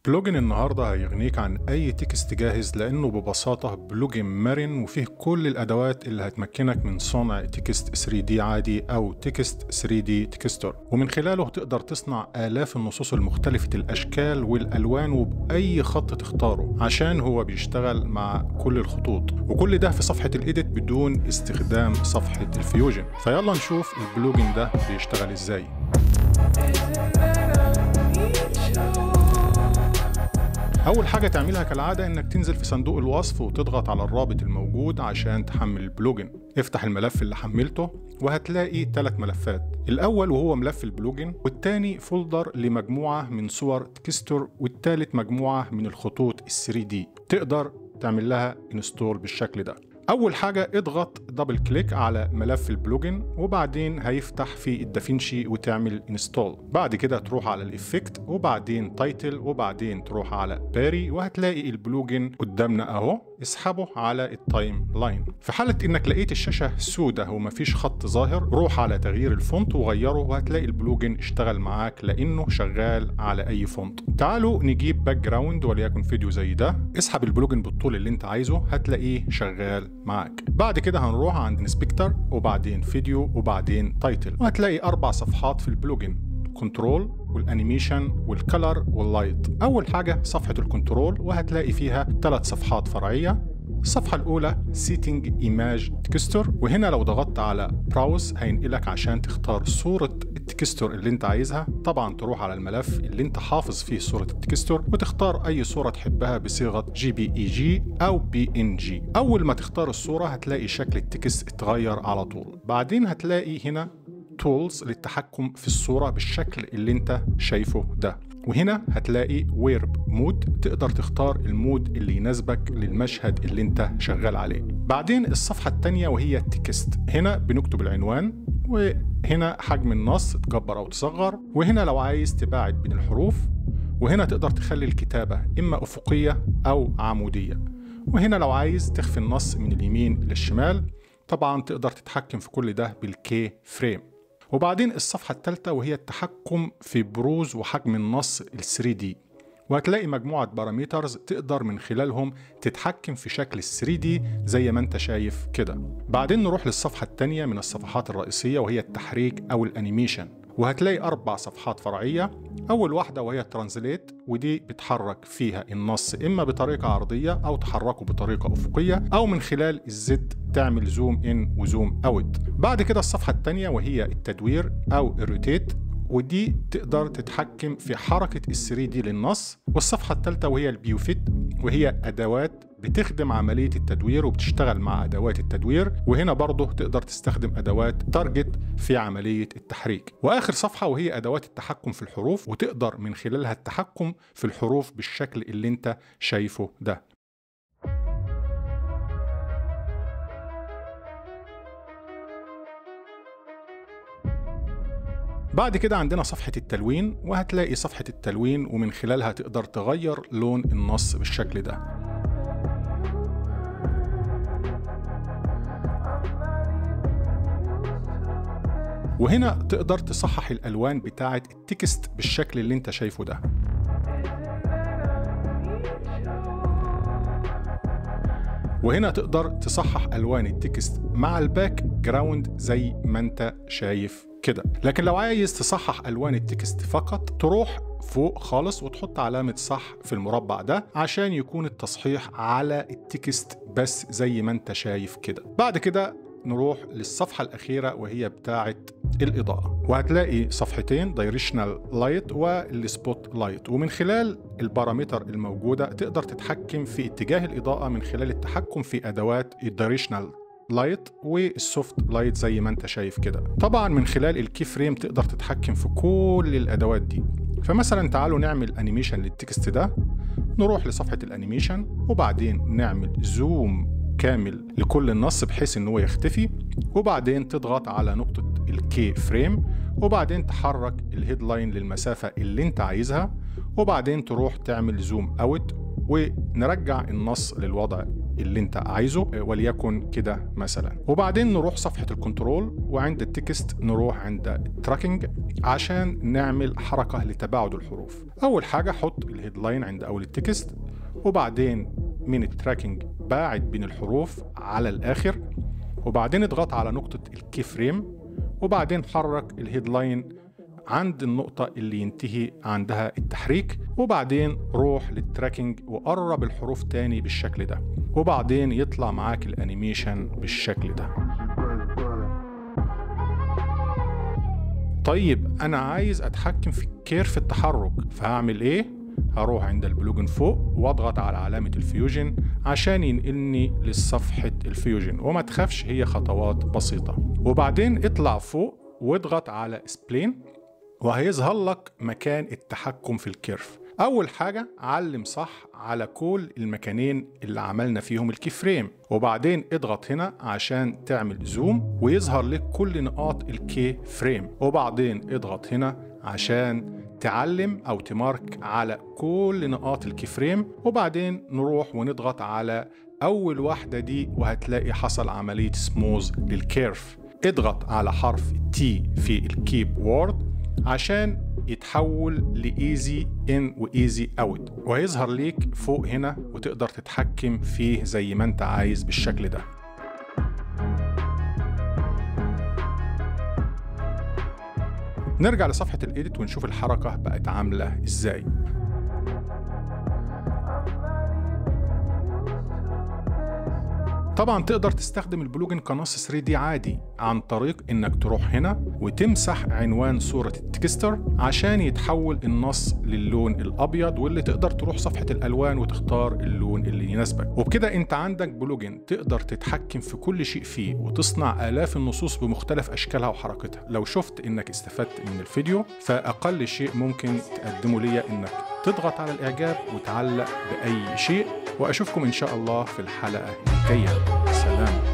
بلوجن النهارده هيغنيك عن اي تكست جاهز، لانه ببساطه بلوجن مرن وفيه كل الادوات اللي هتمكنك من صنع تكست 3D عادي او تكست 3D تكستور، ومن خلاله تقدر تصنع الاف النصوص المختلفه الاشكال والالوان وباي خط تختاره، عشان هو بيشتغل مع كل الخطوط، وكل ده في صفحه الايديت بدون استخدام صفحه الفيوجن. فيلا نشوف البلوجن ده بيشتغل ازاي. أول حاجة تعملها كالعادة إنك تنزل في صندوق الوصف وتضغط على الرابط الموجود عشان تحمل البلوجن. افتح الملف اللي حملته وهتلاقي 3 ملفات، الأول وهو ملف البلوجن، والتاني فولدر لمجموعة من صور تكستور، والتالت مجموعة من الخطوط ال 3D تقدر تعمل لها انستول بالشكل ده. أول حاجة اضغط دبل كليك على ملف البلوجن وبعدين هيفتح في الدافينشي وتعمل انستول. بعد كده تروح على الإفكت وبعدين تايتل وبعدين تروح على باري وهتلاقي البلوجن قدامنا أهو. اسحبه على التايم لاين. في حالة إنك لقيت الشاشة سودة ومفيش خط ظاهر، روح على تغيير الفونت وغيره وهتلاقي البلوجن اشتغل معاك لأنه شغال على أي فونت. تعالوا نجيب باك جراوند وليكن فيديو زي ده، اسحب البلوجن بالطول اللي انت عايزه هتلاقيه شغال معاك. بعد كده هنروح عند انسبكتر وبعدين فيديو وبعدين تايتل، وهتلاقي 4 صفحات في البلوجن: كنترول والانيميشن والكلر واللايت. اول حاجه صفحه الكنترول وهتلاقي فيها 3 صفحات فرعيه. الصفحه الاولى سيتنج ايماج تكستور، وهنا لو ضغطت على براوس هينقلك عشان تختار صوره التكستور اللي انت عايزها. طبعا تروح على الملف اللي انت حافظ فيه صوره التكستور وتختار اي صوره تحبها بصيغه JPEG او PNG. اول ما تختار الصوره هتلاقي شكل التكست اتغير على طول. بعدين هتلاقي هنا تولز للتحكم في الصورة بالشكل اللي انت شايفه ده، وهنا هتلاقي ويرب مود، تقدر تختار المود اللي يناسبك للمشهد اللي انت شغال عليه. بعدين الصفحة التانية وهي التكست، هنا بنكتب العنوان، وهنا حجم النص تكبر او تصغر، وهنا لو عايز تباعد بين الحروف، وهنا تقدر تخلي الكتابة اما افقية او عمودية، وهنا لو عايز تخفي النص من اليمين للشمال. طبعا تقدر تتحكم في كل ده بالكي فريم. وبعدين الصفحة الثالثة وهي التحكم في بروز وحجم النص ال 3D، وهتلاقي مجموعة بارامترز تقدر من خلالهم تتحكم في شكل ال 3D زي ما انت شايف كده. بعدين نروح للصفحة الثانية من الصفحات الرئيسية وهي التحريك أو الأنيميشن، وهتلاقي 4 صفحات فرعية. أول واحدة وهي ترانزليت، ودي بتحرك فيها النص إما بطريقة عرضية أو تحركه بطريقة أفقية، أو من خلال الزد تعمل زوم إن وزوم أوت. بعد كده الصفحة الثانية وهي التدوير أو الروتيت، ودي تقدر تتحكم في حركة ال 3D للنص. والصفحة الثالثة وهي البيوفيت، وهي أدوات بتخدم عملية التدوير وبتشتغل مع أدوات التدوير، وهنا برضه تقدر تستخدم أدوات تارجت في عملية التحريك. وآخر صفحة وهي أدوات التحكم في الحروف، وتقدر من خلالها التحكم في الحروف بالشكل اللي انت شايفه ده. بعد كده عندنا صفحة التلوين، وهتلاقي صفحة التلوين ومن خلالها تقدر تغير لون النص بالشكل ده. وهنا تقدر تصحح الألوان بتاعة التكست بالشكل اللي انت شايفه ده. وهنا تقدر تصحح ألوان التكست مع الباك جراوند زي ما انت شايف كده. لكن لو عايز تصحح ألوان التكست فقط، تروح فوق خالص وتحط علامة صح في المربع ده عشان يكون التصحيح على التكست بس زي ما انت شايف كده. بعد كده نروح للصفحة الأخيرة وهي بتاعة الإضاءة، وهتلاقي صفحتين: دايركشنال لايت والسبوت لايت، ومن خلال البارامتر الموجودة تقدر تتحكم في اتجاه الإضاءة من خلال التحكم في أدوات الدايركشنال لايت والسوفت لايت زي ما انت شايف كده. طبعا من خلال الكي فريم تقدر تتحكم في كل الأدوات دي. فمثلا تعالوا نعمل انيميشن للتكست ده، نروح لصفحة الانيميشن وبعدين نعمل زوم كامل لكل النص بحيث ان هو يختفي، وبعدين تضغط على نقطة الكي فريم وبعدين تحرك الهيدلاين للمسافة اللي انت عايزها، وبعدين تروح تعمل زوم اوت ونرجع النص للوضع اللي انت عايزه، وليكن كده مثلا. وبعدين نروح صفحة الكنترول، وعند التكست نروح عند التراكنج عشان نعمل حركة لتباعد الحروف. أول حاجة حط الهيدلاين عند أول التكست، وبعدين من التراكنج باعد بين الحروف على الآخر، وبعدين اضغط على نقطة الكي فريم، وبعدين حرك الهيدلاين عند النقطة اللي ينتهي عندها التحريك، وبعدين روح للتراكنج وقرب الحروف تاني بالشكل ده، وبعدين يطلع معاك الانيميشن بالشكل ده. طيب أنا عايز أتحكم في كيرف التحرك، فهعمل إيه؟ هروح عند البلوجن فوق واضغط على علامة الفيوجن عشان ينقلني لصفحة الفيوجن، وما تخافش هي خطوات بسيطة. وبعدين اطلع فوق واضغط على سبلين، وهيظهر لك مكان التحكم في الكيرف. أول حاجة علم صح على كل المكانين اللي عملنا فيهم الكي فريم، وبعدين اضغط هنا عشان تعمل زوم ويظهر لك كل نقاط الكي فريم، وبعدين اضغط هنا عشان تعلم أو تمارك على كل نقاط الكي فريم، وبعدين نروح ونضغط على أول واحدة دي وهتلاقي حصل عملية سموز للكيرف. اضغط على حرف تي في الكيبورد عشان يتحول لإيزي إن وإيزي أوت، وهيظهر ليك فوق هنا وتقدر تتحكم فيه زي ما أنت عايز بالشكل ده. نرجع لصفحة الإيديت ونشوف الحركة بقت عاملة إزاي. طبعا تقدر تستخدم البلوجن كنص 3D عادي عن طريق انك تروح هنا وتمسح عنوان صورة التكستر عشان يتحول النص للون الابيض، واللي تقدر تروح صفحة الالوان وتختار اللون اللي يناسبك. وبكده انت عندك بلوجن تقدر تتحكم في كل شيء فيه وتصنع آلاف النصوص بمختلف اشكالها وحركتها. لو شفت انك استفدت من الفيديو، فاقل شيء ممكن تقدمه لي انك تضغط على الاعجاب وتعلق باي شيء، واشوفكم ان شاء الله في الحلقة الجاية. سلام.